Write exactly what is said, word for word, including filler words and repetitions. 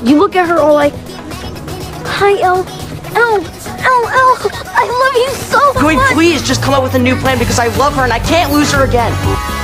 You look at her all like, hi, Elle. Elle, Elle, Elle, I love you so much. Can we please just come up with a new plan because I love her and I can't lose her again?